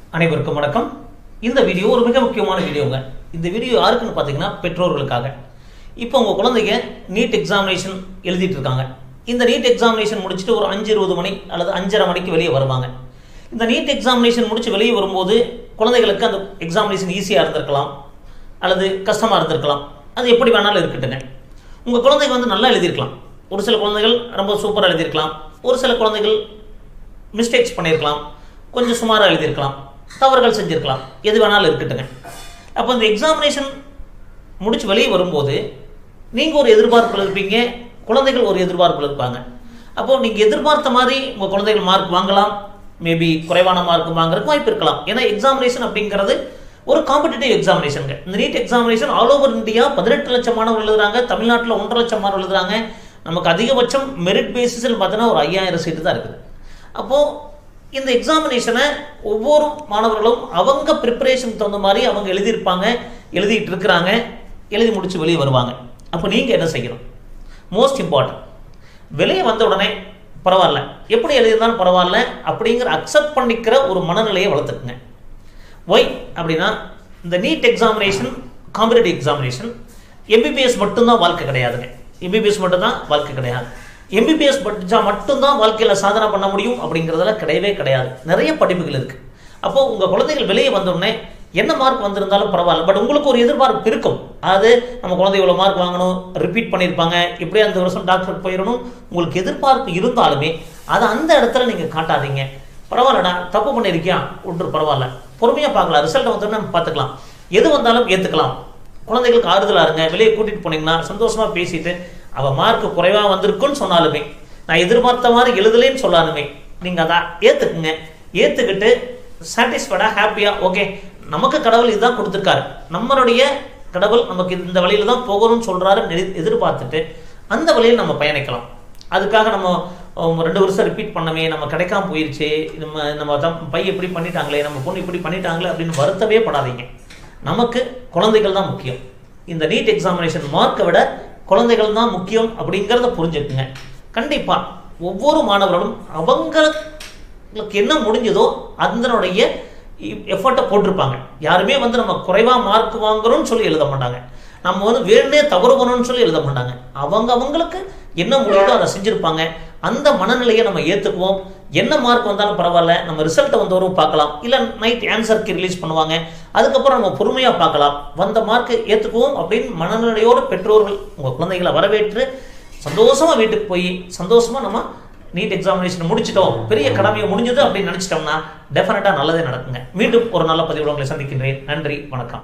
அனைவருக்கும் வணக்கம். இந்த வீடியோ ஒரு மிக முக்கியமான வீடியோங்க. இந்த வீடியோ யாருக்குன்னு பார்த்தீங்கன்னா பெற்றோர்களுக்காக. இப்போ உங்கள் குழந்தைங்க நீட் எக்ஸாமினேஷன் எழுதிட்டு இருக்காங்க. இந்த நீட் எக்ஸாமினேஷன் முடிச்சுட்டு ஒரு 5:20 மணி அல்லது 5:30 மணிக்கு வெளியே வருவாங்க. இந்த நீட் எக்ஸாமினேஷன் முடிச்சு வெளியே வரும்போது குழந்தைகளுக்கு அந்த எக்ஸாமினேஷன் ஈஸியாக இருந்திருக்கலாம் அல்லது கஷ்டமாக இருந்திருக்கலாம். அது எப்படி வேணாலும் இருக்கட்டுங்க. உங்கள் குழந்தைங்க வந்து நல்லா எழுதியிருக்கலாம். ஒரு சில குழந்தைகள் ரொம்ப சூப்பராக எழுதியிருக்கலாம். ஒரு சில குழந்தைகள் மிஸ்டேக்ஸ் பண்ணியிருக்கலாம், கொஞ்சம் சுமாராக எழுதியிருக்கலாம், தவறுகள் செஞ்சுருக்கலாம். எது வேணாலும் இருக்கட்டுங்க. அப்போ இந்த எக்ஸாமினேஷன் முடிச்சு வெளியே வரும்போது நீங்கள் ஒரு எதிர்பார்ப்பில் இருப்பீங்க, குழந்தைகள் ஒரு எதிர்பார்ப்பில் இருப்பாங்க. அப்போது நீங்கள் எதிர்பார்த்த மாதிரி உங்கள் குழந்தைகள் மார்க் வாங்கலாம், மேபி குறைவான மார்க் வாங்குறதுக்கு வாய்ப்பு இருக்கலாம். ஏன்னா எக்ஸாமினேஷன் அப்படிங்கிறது ஒரு காம்படிட்டிவ் எக்ஸாமினேஷனுங்க. இந்த NEET examination all over India 18 லட்சம் மாணவர்கள் எழுதுறாங்க. தமிழ்நாட்டில் 1.5 லட்சம் மாணவர்கள் எழுதுறாங்க. நமக்கு அதிகபட்சம் மெரிட் பேசிஸில் பார்த்தீங்கன்னா ஒரு 5000 சீட்டு தான் இருக்குது. அப்போது இந்த எக்ஸாமினேஷனை ஒவ்வொரு மாணவர்களும் அவங்க ப்ரிப்பரேஷனுக்கு தகுந்த மாதிரி அவங்க எழுதியிருப்பாங்க, எழுதிட்டு இருக்கிறாங்க, எழுதி முடிச்சு வெளியே வருவாங்க. அப்போ நீங்கள் என்ன செய்யணும்? மோஸ்ட் இம்பார்ட்டன்ட், வெளியே வந்த உடனே பரவாயில்ல, எப்படி எழுதியிருந்தாலும் பரவாயில்ல அப்படிங்கிற அக்செப்ட் பண்ணிக்கிற ஒரு மனநிலையை வளர்த்துக்குங்க. ஒய் அப்படின்னா, இந்த NEET examination competitive examination MBBS மட்டும்தான் வாழ்க்கை கிடையாதுங்க. எம்பிபிஎஸ் மட்டும்தான் வாழ்க்கை கிடையாது. எம்பிபிஎஸ் படித்தா மட்டும்தான் வாழ்க்கையில் சாதனை பண்ண முடியும் அப்படிங்கிறதெல்லாம் கிடையவே கிடையாது. நிறைய படிப்புகள் இருக்குது. அப்போது உங்கள் குழந்தைகள் வெளியே வந்தோடனே என்ன மார்க் வந்திருந்தாலும் பரவாயில்ல, பட் உங்களுக்கு ஒரு எதிர்பார்ப்பு இருக்கும். அது நம்ம குழந்தை இவ்வளோ மார்க் வாங்கணும், ரிப்பீட் பண்ணியிருப்பாங்க, எப்படியா அந்த வருஷம் டாக்டருக்கு போயிடணும், உங்களுக்கு எதிர்பார்ப்பு இருந்தாலுமே அதை அந்த இடத்துல நீங்கள் காட்டாதீங்க. பரவாயில்லடா, தப்பு பண்ணியிருக்கியா, ஒன்று பரவாயில்ல, பொறுமையாக பார்க்கலாம், ரிசல்ட்டை வந்தோடனே நம்ம பார்த்துக்கலாம், எது வந்தாலும் ஏற்றுக்கலாம். குழந்தைகளுக்கு ஆறுதலாக இருங்க. வெளியே கூட்டிகிட்டு போனீங்கன்னா சந்தோஷமாக பேசிட்டு, அவள் மார்க் குறைவாக வந்திருக்குன்னு சொன்னாலுமே, நான் எதிர்பார்த்த மாதிரி எழுதலேன்னு சொல்லாலுமே நீங்கள் அதை ஏற்றுக்குங்க. ஏற்றுக்கிட்டு சாட்டிஸ்ஃபைடாக ஹாப்பியாக, ஓகே நமக்கு கடவுள் இதுதான் கொடுத்துருக்காரு, நம்மளுடைய கடவுள் நமக்கு இந்த வழியில் தான் போகணும்னு சொல்கிறாரு எதிர்பார்த்துட்டு அந்த வழியில் நம்ம பயணிக்கலாம். அதுக்காக நம்ம 2 வருஷம் ரிப்பீட் பண்ணவே நம்ம கிடைக்காம போயிடுச்சு, நம்ம பை இப்படி பண்ணிட்டாங்களே, நம்ம பொண்ணு இப்படி பண்ணிட்டாங்களே அப்படின்னு வருத்தவே படாதீங்க. நமக்கு குழந்தைகள் தான் முக்கியம். இந்த நீட் எக்ஸாமினேஷன் மார்க்கை விட குழந்தைகள் தான் முக்கியம் அப்படிங்கிறத புரிஞ்சுக்குங்க. கண்டிப்பாக ஒவ்வொரு மாணவர்களும் அவங்களுக்கு என்ன முடிஞ்சதோ அதனுடைய எஃபர்ட்டை போட்டிருப்பாங்க. யாருமே வந்து நம்ம குறைவாக மார்க் வாங்குறோம்னு சொல்லி எழுத மாட்டாங்க, நம்ம வந்து வேணுனே தவறு பண்ணணும்னு சொல்லி எழுத மாட்டாங்க. அவங்களுக்கு என்ன முடியுதோ அதை செஞ்சுருப்பாங்க. அந்த மனநிலையை நம்ம ஏற்றுக்குவோம். என்ன மார்க் வந்தாலும் பரவாயில்ல, நம்ம ரிசல்ட்டை வந்தவரும் பார்க்கலாம், இல்லை நைட் ஆன்சருக்கு ரிலீஸ் பண்ணுவாங்க, அதுக்கப்புறம் நம்ம பொறுமையாக பார்க்கலாம், வந்த மார்க்கை ஏற்றுக்குவோம் அப்படின்னு மனநிலையோடு பெற்றோர்கள் உங்கள் குழந்தைகளை வரவேற்று சந்தோஷமாக வீட்டுக்கு போய் சந்தோஷமாக நம்ம நீட் எக்ஸாமினேஷன் முடிச்சிட்டோம், பெரிய கடமையை முடிஞ்சது அப்படின்னு நினச்சிட்டோம்னா டெஃபினட்டாக நல்லதே நடக்குங்க. மீண்டும் ஒரு நல்ல பதிவுடன் உங்களை சந்திக்கின்றேன். நன்றி, வணக்கம்.